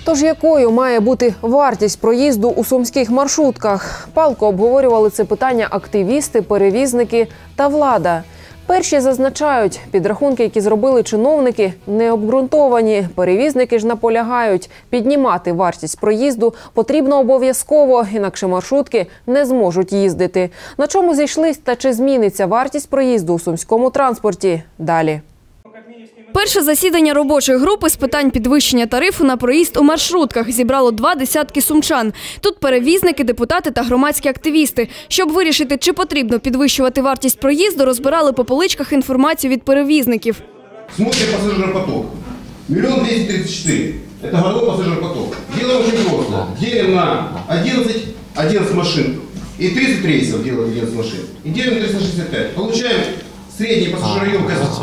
Тож якою має бути вартість проїзду у сумських маршрутках? Палко обговорювали це питання активісти, перевізники та влада. Перші зазначають, підрахунки, які зробили чиновники, не обґрунтовані. Перевізники ж наполягають, піднімати вартість проїзду потрібно обов'язково, інакше маршрутки не зможуть їздити. На чому зійшлись та чи зміниться вартість проїзду у сумському транспорті? Далі. Перше засідання робочої групи з питань підвищення тарифу на проїзд у маршрутках зібрало 20 сумчан. Тут перевізники, депутати та громадські активісти. Щоб вирішити, чи потрібно підвищувати вартість проїзду, розбирали по поличках інформацію від перевізників. Смотрим пассажиропоток. 1 234 000. Это годовой пассажиропоток. Делаем очень просто. Делим на 11 машин. И 30 рейсов делаем 11 машин. И делим 365. Получаем средняя пассажироемкость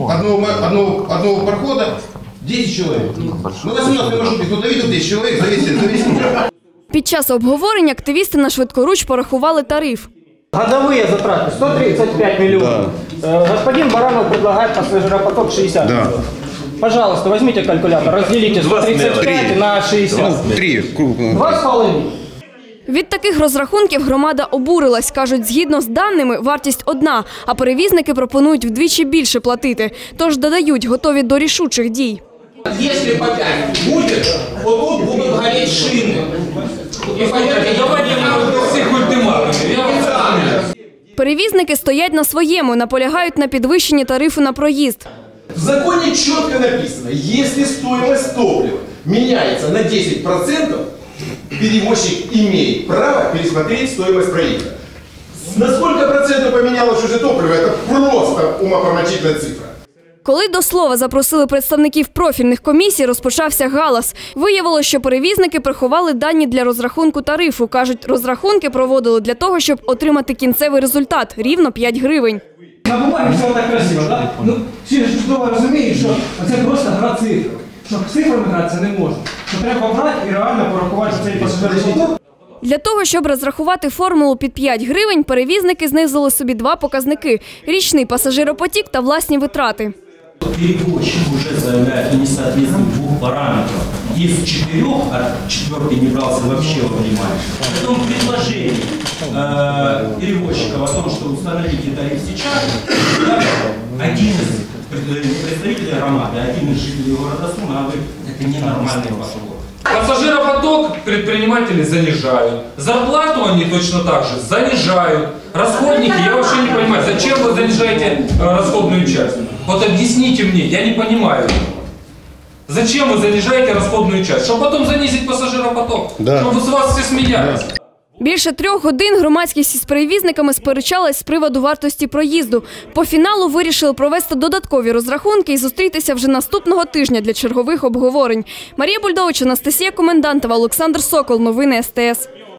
одного парохода 10 человек. На 18 маршруте кто-то видел 10 человек за весь день. Під час обговорення активісти на швидкоруч порахували тариф. Годовые затраты 135 миллионов. Да. Господин Баранов предлагает пассажиропоток 60 миллионов. Пожалуйста, возьмите калькулятор, разделите 135 на 60. 2,5. Від таких розрахунків громада обурилась. Кажуть, згідно з даними, вартість одна, а перевізники пропонують вдвічі більше платити. Тож додають, готові до рішучих дій. Якщо по 5 буде, отут будуть горіти шини. І давайте всіх ультиматумів. Перевізники стоять на своєму, наполягають на підвищенні тарифу на проїзд. В законе четко написано, если стоимость топлива меняется на 10%, перевозчик имеет право пересмотреть стоимость проекта. На сколько процентов поменялось уже топливо, это просто умопомрачительная цифра. Коли до слова запросили представників профільних комісій, розпочався галас. Виявилося, що перевізники приховали дані для розрахунку тарифу. Кажуть, розрахунки проводили для того, щоб отримати кінцевий результат – рівно 5 гривень. На бумагі все так красиво, так? Ну, всі ж чудово розуміють, що це просто гра цифр. Що цифрами гратися не можна. Що треба брати і реально порахувати цей пасажиропоток. Для того, щоб розрахувати формулу під 5 гривень, перевізники знизили собі два показники – річний пасажиропотік та власні витрати. Перевозчик уже заявляет о несоответствии 2 параметров. Из 4, а 4 не брался вообще во внимание. Потом предложение перевозчика о том, что установите тариф сейчас, один из представителей громады, один из жителей города Сума говорит, это ненормальный подход. Пассажиропоток предприниматели занижают. Зарплату они точно так же занижают. Расходники, я вообще не понимаю, зачем вы занижаете расходную часть? Вот объясните мне, я не понимаю. Зачем вы занижаете расходную часть? Чтобы потом занизить пассажиропоток? Да. Чтобы с вас все смеялись? Більше 3 годин громадськість із перевізниками сперечалась з приводу вартості проїзду. По фіналу вирішили провести додаткові розрахунки і зустрітися вже наступного тижня для чергових обговорень. Марія Бульдович, Анастасія Комендантова, Олександр Сокол. Новини СТС.